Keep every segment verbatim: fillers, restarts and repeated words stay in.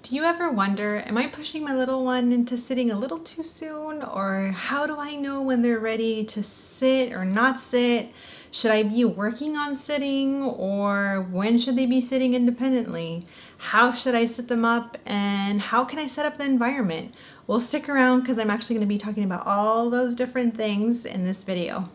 Do you ever wonder, am I pushing my little one into sitting a little too soon? Or how do I know when they're ready to sit or not sit? Should I be working on sitting, or when should they be sitting independently? How should I sit them up, and how can I set up the environment? Well, stick around because I'm actually going to be talking about all those different things in this video.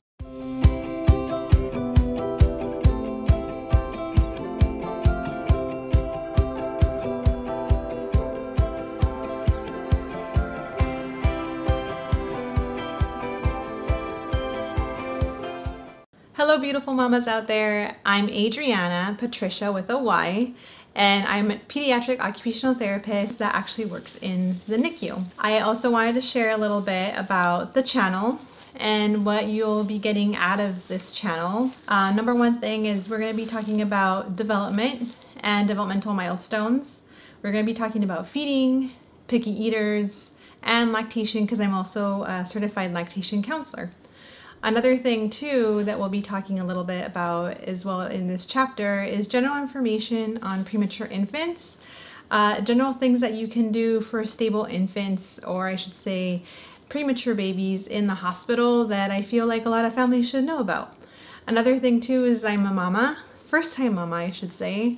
Hello beautiful mamas out there. I'm Adriana Patricia with a Y, and I'm a pediatric occupational therapist that actually works in the N I C U. I also wanted to share a little bit about the channel and what you'll be getting out of this channel. Uh, number one thing is we're going to be talking about development and developmental milestones. We're going to be talking about feeding, picky eaters, and lactation, because I'm also a certified lactation counselor. Another thing too that we'll be talking a little bit about as well in this chapter is general information on premature infants, uh, general things that you can do for stable infants, or I should say premature babies in the hospital, that I feel like a lot of families should know about. Another thing too is I'm a mama, first time mama I should say,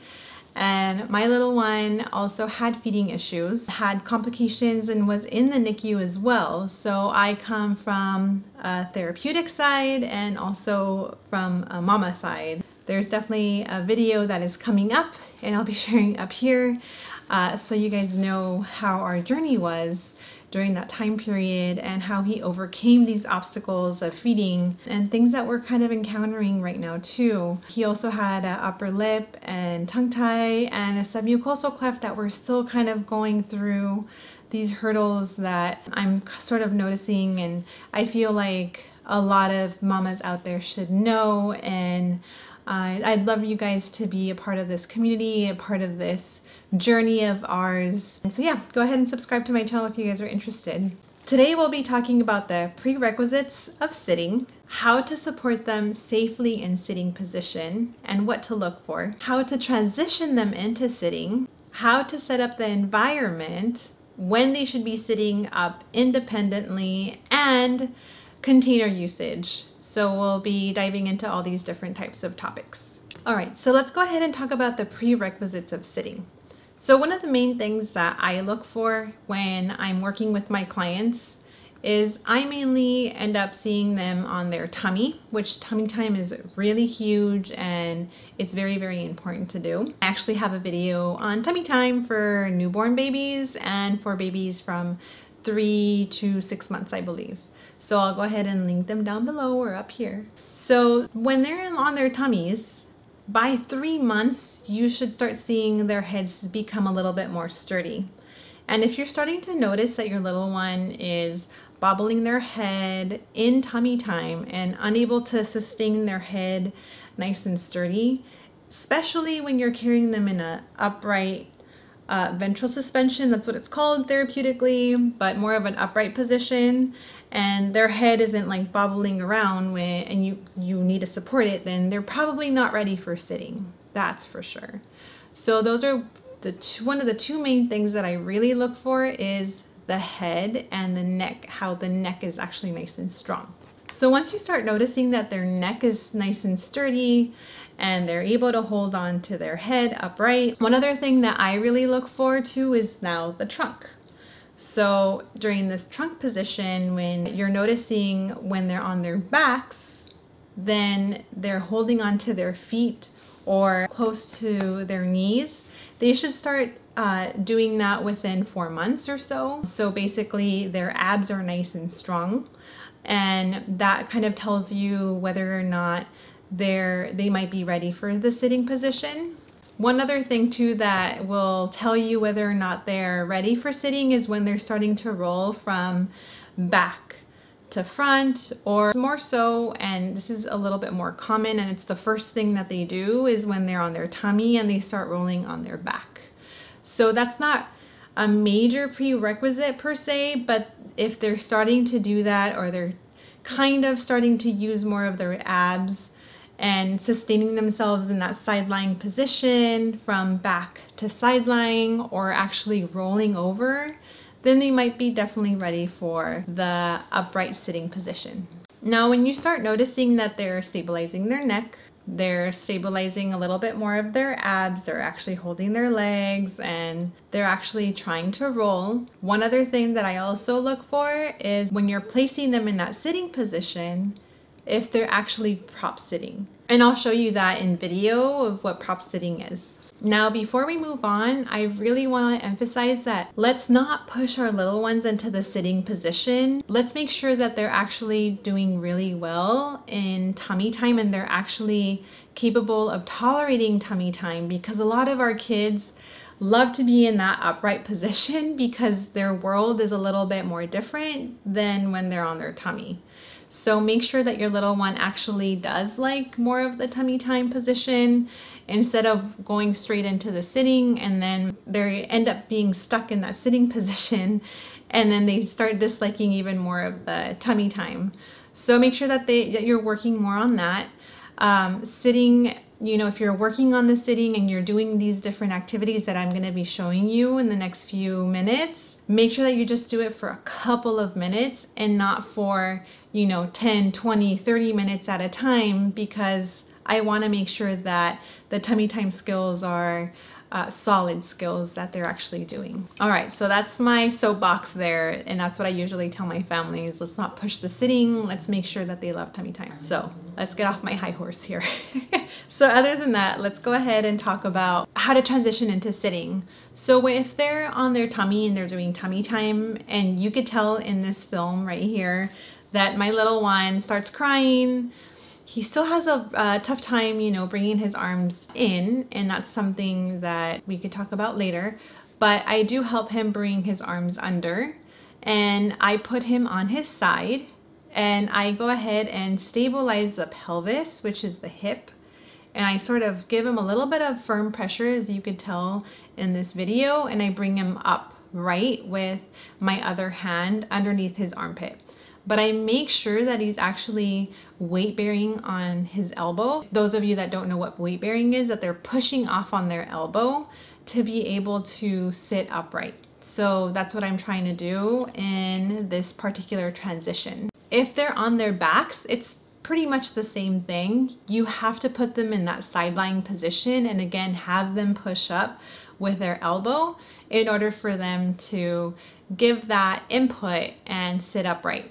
and my little one also had feeding issues, had complications, and was in the N I C U as well. So I come from a therapeutic side and also from a mama side. There's definitely a video that is coming up and I'll be sharing up here uh, so you guys know how our journey was during that time period and how he overcame these obstacles of feeding and things that we're kind of encountering right now too. He also had an upper lip and tongue tie and a submucosal cleft that we're still kind of going through these hurdles that I'm sort of noticing, and I feel like a lot of mamas out there should know, and uh, I'd love you guys to be a part of this community, a part of this journey of ours. And so yeah, go ahead and subscribe to my channel if you guys are interested. Today we'll be talking about the prerequisites of sitting, how to support them safely in sitting position and what to look for, how to transition them into sitting, how to set up the environment, when they should be sitting up independently, and container usage. So we'll be diving into all these different types of topics. All right, so let's go ahead and talk about the prerequisites of sitting. So one of the main things that I look for when I'm working with my clients is I mainly end up seeing them on their tummy, which tummy time is really huge and it's very, very important to do. I actually have a video on tummy time for newborn babies and for babies from three to six months, I believe. So I'll go ahead and link them down below or up here. So when they're on their tummies, by three months, you should start seeing their heads become a little bit more sturdy. And if you're starting to notice that your little one is bobbling their head in tummy time and unable to sustain their head nice and sturdy, especially when you're carrying them in an upright uh, ventral suspension, that's what it's called therapeutically, but more of an upright position, and their head isn't like bobbling around when, and you, you need to support it, then they're probably not ready for sitting. That's for sure. So those are the two, one of the two main things that I really look for is the head and the neck, how the neck is actually nice and strong. So once you start noticing that their neck is nice and sturdy and they're able to hold on to their head upright, one other thing that I really look for too is now the trunk. So during this trunk position, when you're noticing when they're on their backs, then they're holding onto their feet or close to their knees, they should start uh, doing that within four months or so. So basically their abs are nice and strong, and that kind of tells you whether or not they're, they might be ready for the sitting position. One other thing too that will tell you whether or not they're ready for sitting is when they're starting to roll from back to front, or more so, and this is a little bit more common and it's the first thing that they do, is when they're on their tummy and they start rolling on their back. So that's not a major prerequisite per se, but if they're starting to do that, or they're kind of starting to use more of their abs and sustaining themselves in that side lying position from back to side lying, or actually rolling over, then they might be definitely ready for the upright sitting position. Now, when you start noticing that they're stabilizing their neck, they're stabilizing a little bit more of their abs, they're actually holding their legs, and they're actually trying to roll. One other thing that I also look for is when you're placing them in that sitting position, if they're actually prop sitting. And I'll show you that in video of what prop sitting is. Now, before we move on, I really want to emphasize that let's not push our little ones into the sitting position. Let's make sure that they're actually doing really well in tummy time and they're actually capable of tolerating tummy time, because a lot of our kids love to be in that upright position because their world is a little bit more different than when they're on their tummy. So make sure that your little one actually does like more of the tummy time position instead of going straight into the sitting, and then they end up being stuck in that sitting position and then they start disliking even more of the tummy time. So make sure that, they, that you're working more on that. Um, sitting, you know, if you're working on the sitting and you're doing these different activities that I'm going to be showing you in the next few minutes, make sure that you just do it for a couple of minutes and not for, you know, ten, twenty, thirty minutes at a time, because I want to make sure that the tummy time skills are uh, solid skills that they're actually doing. All right, so that's my soapbox there, and that's what I usually tell my families. Let's not push the sitting. Let's make sure that they love tummy time. So let's get off my high horse here. So other than that, let's go ahead and talk about how to transition into sitting. So if they're on their tummy and they're doing tummy time, and you could tell in this film right here that my little one starts crying, he still has a, a tough time, you know, bringing his arms in, and that's something that we could talk about later. But I do help him bring his arms under, and I put him on his side, and I go ahead and stabilize the pelvis, which is the hip, and I sort of give him a little bit of firm pressure, as you could tell in this video, and I bring him up right with my other hand underneath his armpit. But I make sure that he's actually weight bearing on his elbow. Those of you that don't know what weight bearing is, that they're pushing off on their elbow to be able to sit upright. So that's what I'm trying to do in this particular transition. If they're on their backs, it's pretty much the same thing. You have to put them in that side lying position, and again, have them push up with their elbow in order for them to give that input and sit upright.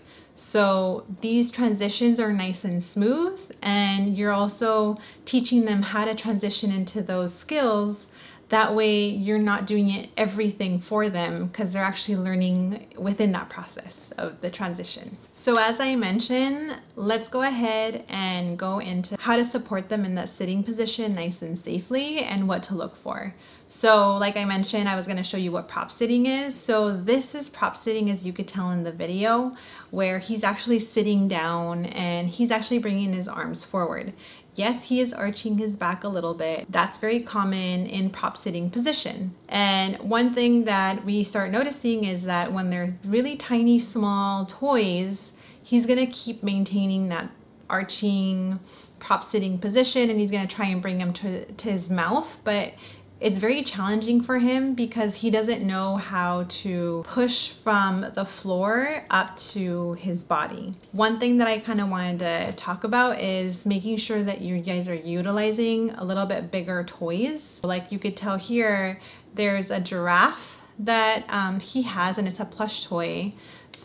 So these transitions are nice and smooth, and you're also teaching them how to transition into those skills. That way you're not doing it everything for them, because they're actually learning within that process of the transition. So as I mentioned, let's go ahead and go into how to support them in that sitting position nice and safely, and what to look for. So like I mentioned, I was going to show you what prop sitting is. So this is prop sitting, as you could tell in the video, where he's actually sitting down and he's actually bringing his arms forward. Yes, he is arching his back a little bit. That's very common in prop sitting position. And one thing that we start noticing is that when they're really tiny, small toys, he's gonna keep maintaining that arching prop sitting position, and he's gonna try and bring him to, to his mouth, but it's very challenging for him because he doesn't know how to push from the floor up to his body. One thing that I kind of wanted to talk about is making sure that you guys are utilizing a little bit bigger toys. Like you could tell here, there's a giraffe that um, he has, and it's a plush toy.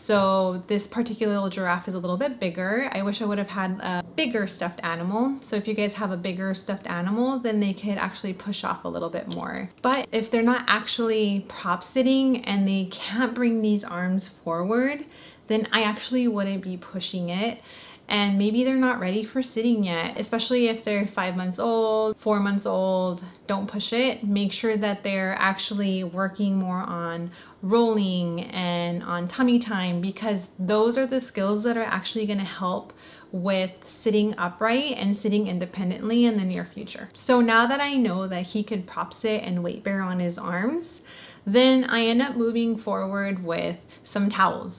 So this particular little giraffe is a little bit bigger. I wish I would have had a bigger stuffed animal. So if you guys have a bigger stuffed animal, then they could actually push off a little bit more. But if they're not actually prop sitting and they can't bring these arms forward, then I actually wouldn't be pushing it. And maybe they're not ready for sitting yet, especially if they're five months old, four months old. Don't push it. Make sure that they're actually working more on rolling and on tummy time, because those are the skills that are actually going to help with sitting upright and sitting independently in the near future. So now that I know that he could prop sit and weight bear on his arms, then I end up moving forward with some towels.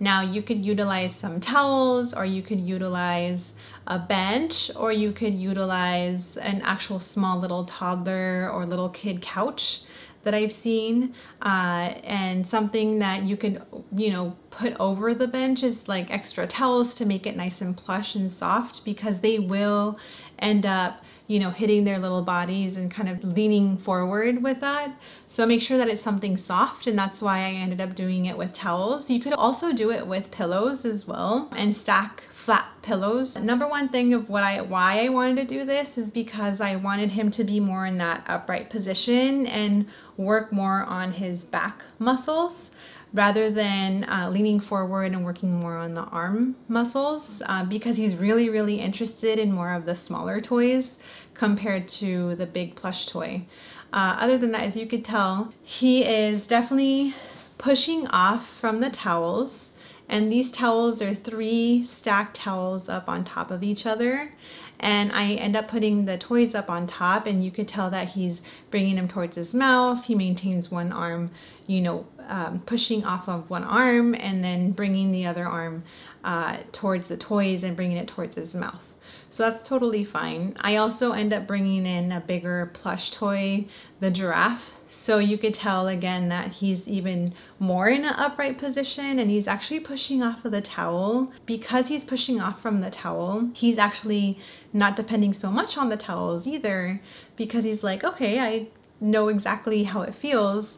Now you could utilize some towels, or you could utilize a bench, or you could utilize an actual small little toddler or little kid couch that I've seen, uh, and something that you could, you know, put over the bench is like extra towels to make it nice and plush and soft, because they will end up, you know, hitting their little bodies and kind of leaning forward with that. So make sure that it's something soft, and that's why I ended up doing it with towels. You could also do it with pillows as well, and stack flat pillows. Number one thing of what I why I wanted to do this is because I wanted him to be more in that upright position and work more on his back muscles, rather than uh, leaning forward and working more on the arm muscles, uh, because he's really, really interested in more of the smaller toys compared to the big plush toy. Uh, other than that, as you could tell, he is definitely pushing off from the towels, and these towels are three stacked towels up on top of each other. And I end up putting the toys up on top, and you could tell that he's bringing them towards his mouth. He maintains one arm, you know, um, pushing off of one arm, and then bringing the other arm uh, towards the toys and bringing it towards his mouth. So that's totally fine. I also end up bringing in a bigger plush toy, the giraffe. So you could tell again that he's even more in an upright position, and he's actually pushing off of the towel. Because he's pushing off from the towel, he's actually not depending so much on the towels either, because he's like, okay, I know exactly how it feels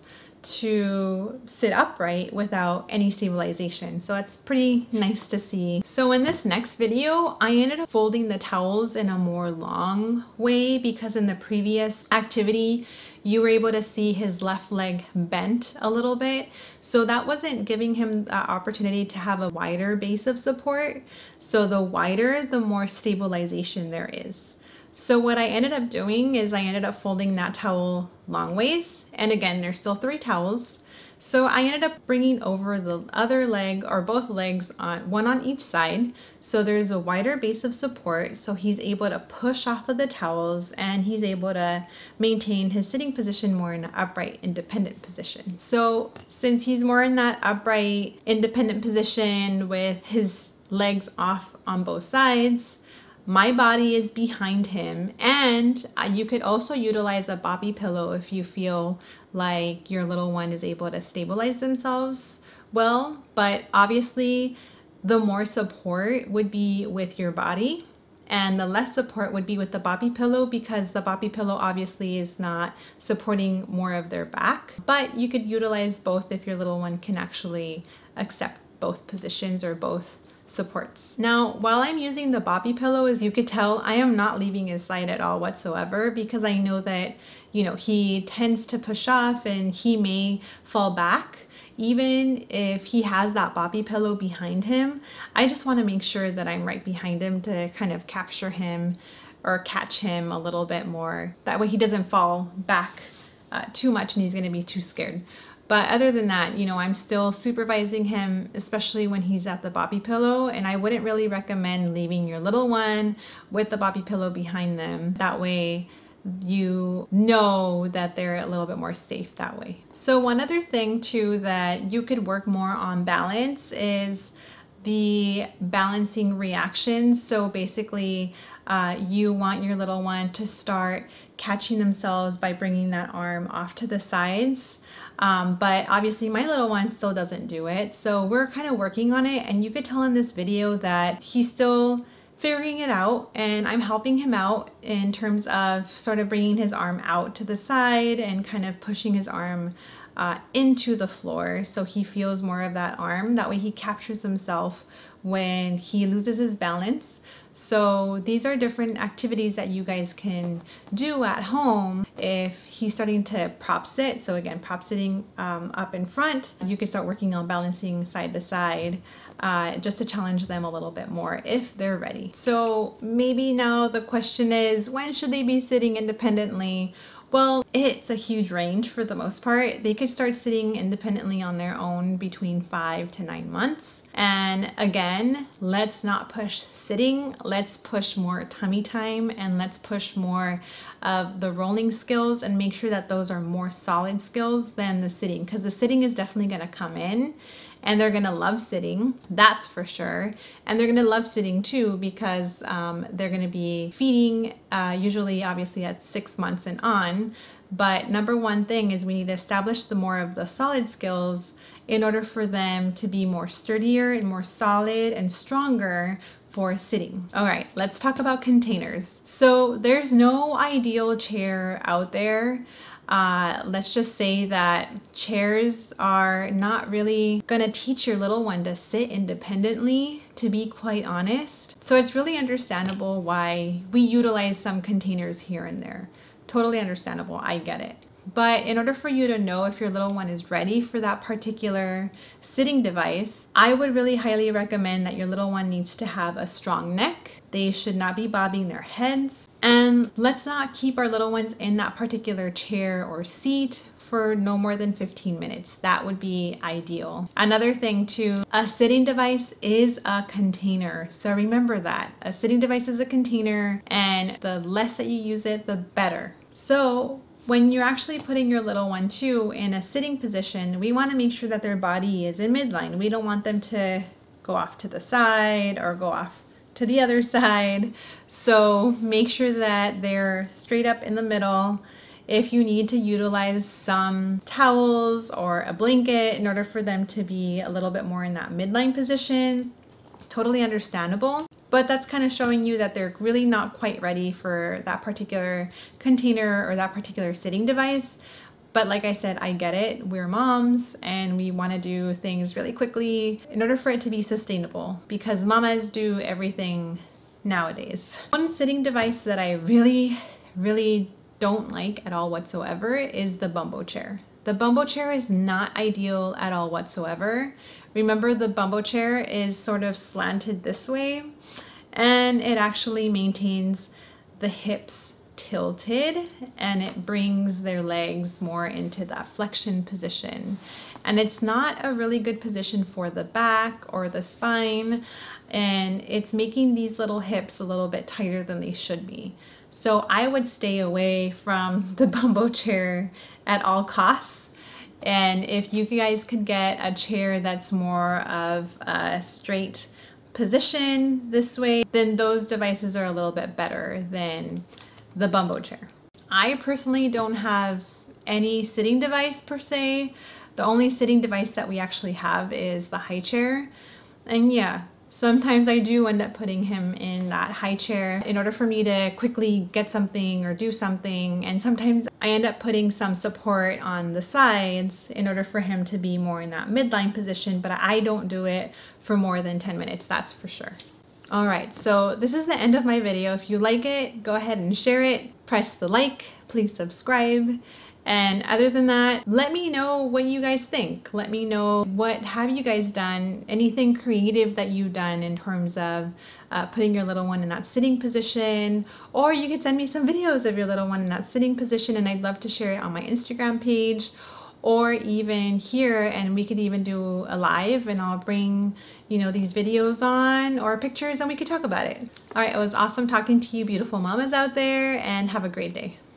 to sit upright without any stabilization. So it's pretty nice to see. So in this next video, I ended up folding the towels in a more long way, because in the previous activity, you were able to see his left leg bent a little bit. So that wasn't giving him the opportunity to have a wider base of support. So the wider, the more stabilization there is. So what I ended up doing is I ended up folding that towel long ways. And again, there's still three towels. So I ended up bringing over the other leg, or both legs, on one on each side. So there's a wider base of support. So he's able to push off of the towels, and he's able to maintain his sitting position more in an upright, independent position. So since he's more in that upright, independent position with his legs off on both sides, my body is behind him, and you could also utilize a bobby pillow if you feel like your little one is able to stabilize themselves well. But obviously the more support would be with your body, and the less support would be with the bobby pillow, because the bobby pillow obviously is not supporting more of their back. But you could utilize both if your little one can actually accept both positions or both supports. Now, while I'm using the bobby pillow, as you could tell, I am not leaving his side at all whatsoever, because I know that, you know, he tends to push off and he may fall back. Even if he has that bobby pillow behind him, I just want to make sure that I'm right behind him to kind of capture him or catch him a little bit more. That way he doesn't fall back uh, too much and he's going to be too scared. But other than that, you know, I'm still supervising him, especially when he's at the bobby pillow, and I wouldn't really recommend leaving your little one with the bobby pillow behind them. That way you know that they're a little bit more safe that way. So one other thing too that you could work more on balance is the balancing reactions. So basically uh, you want your little one to start catching themselves by bringing that arm off to the sides. Um, but obviously my little one still doesn't do it. So we're kind of working on it, and you could tell in this video that he's still figuring it out, and I'm helping him out in terms of sort of bringing his arm out to the side and kind of pushing his arm uh, into the floor so he feels more of that arm. That way he captures himself when he loses his balance. So these are different activities that you guys can do at home. If he's starting to prop sit, so again, prop sitting um, up in front, you can start working on balancing side to side uh, just to challenge them a little bit more if they're ready. So maybe now the question is, when should they be sitting independently? Well, it's a huge range for the most part. They could start sitting independently on their own between five to nine months. And again, let's not push sitting. Let's push more tummy time, and let's push more of the rolling skills and make sure that those are more solid skills than the sitting, because the sitting is definitely going to come in and they're gonna love sitting, that's for sure. And they're gonna love sitting too because um, they're gonna be feeding, uh, usually obviously at six months and on. But number one thing is we need to establish the more of the solid skills in order for them to be more sturdier and more solid and stronger for sitting. All right, let's talk about containers. So there's no ideal chair out there. Uh, let's just say that chairs are not really gonna teach your little one to sit independently, to be quite honest. So it's really understandable why we utilize some containers here and there. Totally understandable, I get it. But in order for you to know if your little one is ready for that particular sitting device, I would really highly recommend that your little one needs to have a strong neck. They should not be bobbing their heads. And let's not keep our little ones in that particular chair or seat for no more than fifteen minutes. That would be ideal. Another thing too, a sitting device is a container. So remember that. A sitting device is a container, and the less that you use it, the better. So when you're actually putting your little one too in a sitting position, we want to make sure that their body is in midline. We don't want them to go off to the side or go off to the other side. So make sure that they're straight up in the middle. If you need to utilize some towels or a blanket in order for them to be a little bit more in that midline position, totally understandable. But that's kind of showing you that they're really not quite ready for that particular container or that particular sitting device. But like I said, I get it. We're moms and we want to do things really quickly in order for it to be sustainable, because mamas do everything nowadays. One sitting device that I really, really don't like at all whatsoever is the Bumbo chair. The Bumbo chair is not ideal at all whatsoever. Remember, the Bumbo chair is sort of slanted this way, and it actually maintains the hips tilted, and it brings their legs more into that flexion position. And it's not a really good position for the back or the spine, and it's making these little hips a little bit tighter than they should be. So I would stay away from the Bumbo chair at all costs. And if you guys could get a chair that's more of a straight position this way, then those devices are a little bit better than the Bumbo chair. I personally don't have any sitting device per se. The only sitting device that we actually have is the high chair. And yeah, sometimes I do end up putting him in that high chair in order for me to quickly get something or do something. And sometimes I end up putting some support on the sides in order for him to be more in that midline position, but I don't do it for more than ten minutes, that's for sure. All right, so this is the end of my video. If you like it, go ahead and share it, press the like, please subscribe. And other than that, let me know what you guys think. Let me know what have you guys done, anything creative that you've done in terms of uh, putting your little one in that sitting position, or you could send me some videos of your little one in that sitting position and I'd love to share it on my Instagram page, or even here, and we could even do a live and I'll bring, you know, these videos on or pictures and we could talk about it. All right, it was awesome talking to you beautiful mamas out there, and have a great day.